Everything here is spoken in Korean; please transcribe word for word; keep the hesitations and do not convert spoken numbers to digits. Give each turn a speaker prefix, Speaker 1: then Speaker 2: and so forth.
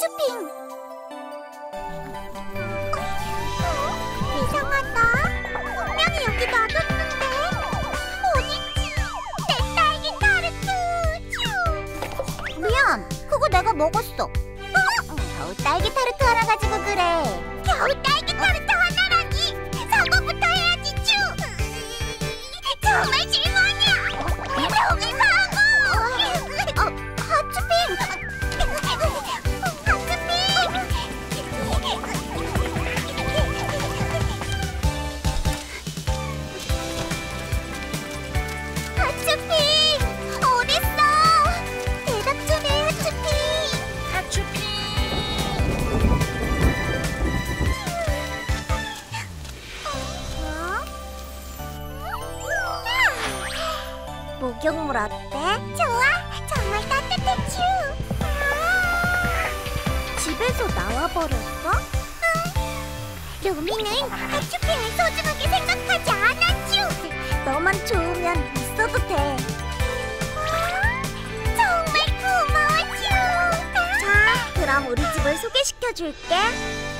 Speaker 1: 하츄핑! 어? 이상하다. 분명히 여기 놔뒀는데 어딨지? 내 딸기 타르트! 츄! 미안, 그거 내가 먹었어. 어? 겨우 딸기 타르트 하나 가지고 그래. 겨우 딸기 타르트 하나라니! 사과부터 해야지, 츄! 정말 실망이야! 너무 사과! 어, 하츄핑! 하츄핑! 어딨어? 대답 좀 해, 하츄핑!
Speaker 2: 하츄핑!
Speaker 1: 어? 목욕물 어때? 좋아! 정말 따뜻해, 츄! 집에서 나와버렸어? 응! 루미는 하츄핑을 소중하게 생각하지 않아, 츄! 너만 좋으면 있어도 돼. 정말 고마워, 츄! 자, 그럼 우리 집을 소개시켜줄게.